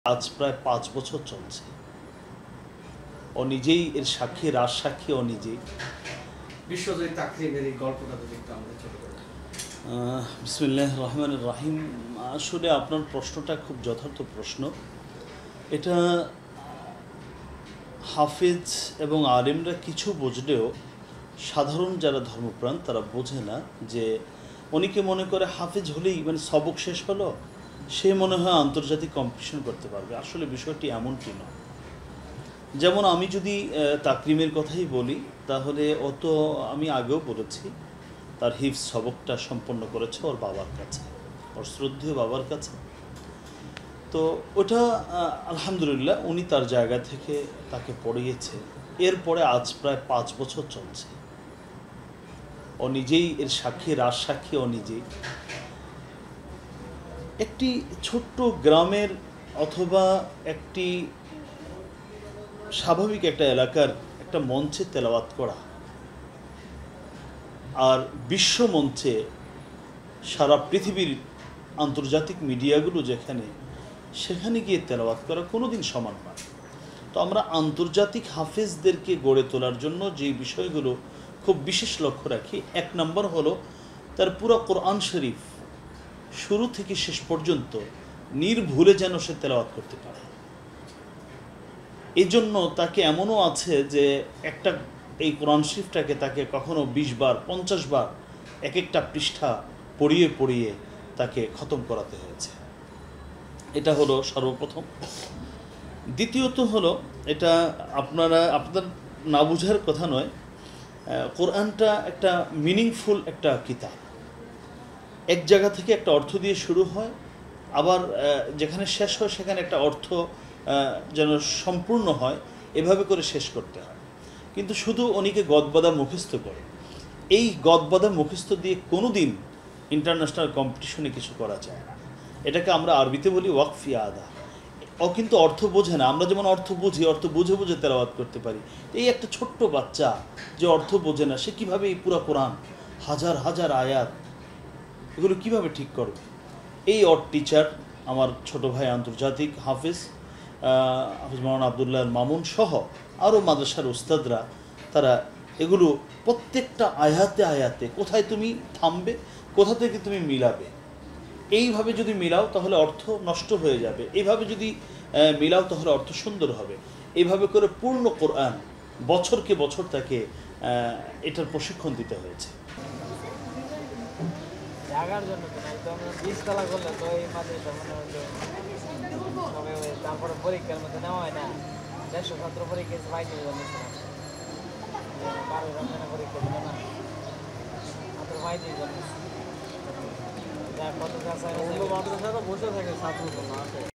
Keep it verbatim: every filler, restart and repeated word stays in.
আজ প্রায় পাঁচ বছর চলছে। ও নিজেই এর সাক্ষী, রাজ সাক্ষী ও নিজেই। বিশ্বজয়ী তাকরিমের এই গল্পটা যদি একটু আমরা ছোট করে। বিসমিল্লাহির রহমানির রহিম। আসলে আপনার প্রশ্নটা খুব যথার্থ প্রশ্ন। এটা হাফেজ এবং আলেমরা কিছু বুঝলেও সাধারণ যারা ধর্মপ্রাণ তারা বোঝে না। যে অনেকে মনে করে হাফেজ হলেই মানে সবক শেষ হলো, সে মনে হয় আন্তর্জাতিক কম্পিটিশন করতে পারবে। আসলে বিষয়টি এমনটি নয়। যেমন আমি যদি তাকরিমের কথাই বলি, তাহলে ও তো আমি আগেও বলেছি তার হিফজ সবকটা সম্পন্ন করেছে ওর বাবার কাছে, ওর শ্রদ্ধেয় বাবার কাছে। তো ওটা আলহামদুলিল্লাহ উনি তার জায়গা থেকে তাকে পড়িয়েছে। এরপরে আজ প্রায় পাঁচ বছর চলছে। ও নিজেই এর সাক্ষী, রাজ সাক্ষী ও নিজেই। একটি ছোট্ট গ্রামের অথবা একটি স্বাভাবিক একটা এলাকার একটা মঞ্চে তেলাওয়াত করা আর বিশ্ব মঞ্চে সারা পৃথিবীর আন্তর্জাতিক মিডিয়াগুলো যেখানে, সেখানে গিয়ে তেলাওয়াত করা কোনো দিন সমান নয়। তো আমরা আন্তর্জাতিক হাফেজদেরকে গড়ে তোলার জন্য যে বিষয়গুলো খুব বিশেষ লক্ষ্য রাখি, এক নম্বর হলো তার পুরো কোরআন শরীফ শুরু থেকে শেষ পর্যন্ত নির্ভুলে যেন সে তেলাওয়াত করতে পারে। এই জন্য তাকে এমনও আছে যে একটা এই কোরআন শরীফটাকে তাকে কখনো বিশ বার পঞ্চাশ বার এক একটা পৃষ্ঠা পড়িয়ে পড়িয়ে তাকে খতম করাতে হয়েছে। এটা হলো সর্বপ্রথম। দ্বিতীয়ত হলো, এটা আপনারা আপনাদের না বুঝার কথা নয়, কোরআনটা একটা মিনিংফুল একটা কিতাব। এক জায়গা থেকে একটা অর্থ দিয়ে শুরু হয়, আবার যেখানে শেষ হয় সেখানে একটা অর্থ যেন সম্পূর্ণ হয়, এভাবে করে শেষ করতে হয়। কিন্তু শুধু অনেকে গদবাদা মুখস্থ করে। এই গদবাদা মুখস্থ দিয়ে কোনো দিন ইন্টারন্যাশনাল কম্পিটিশনে কিছু করা যায় না। এটাকে আমরা আরবিতে বলি ওয়াকফি আদা। ও কিন্তু অর্থ বোঝে না। আমরা যেমন অর্থ বুঝি, অর্থ বুঝে বুঝে তেলাওয়াত করতে পারি। এই একটা ছোট্ট বাচ্চা যে অর্থ বোঝে না, সে কীভাবে এই পুরো কোরআন হাজার হাজার আয়াত এগুলো কিভাবে ঠিক করবে? এই ওর টিচার আমার ছোট ভাই আন্তর্জাতিক হাফেজ হাফেজ মাওলানা আবদুল্লাহ মামুন সহ আরও মাদ্রাসার উস্তাদরা, তারা এগুলো প্রত্যেকটা আয়াতে আয়াতে কোথায় তুমি থামবে, কোথা থেকে তুমি মিলাবে, এইভাবে যদি মিলাও তাহলে অর্থ নষ্ট হয়ে যাবে, এইভাবে যদি মিলাও তাহলে অর্থ সুন্দর হবে। এইভাবে করে পূর্ণ কোরআন বছরকে বছর তাকে এটার প্রশিক্ষণ দিতে হয়েছে। জাগার জন্য বিশতলা করলে তো এই মাদ্রাসা মনে হয় তারপরে পরীক্ষার মধ্যে নেওয়া হয় না। দেড়শো ছাত্র পরীক্ষা ভাই নিয়ে জানিয়েছিলাম, বারো রমজানে পরীক্ষা দিল না, ছাত্র ভাই দিয়ে জানিয়েছি। কত মাদ্রাসা বসে থাকে ছাত্র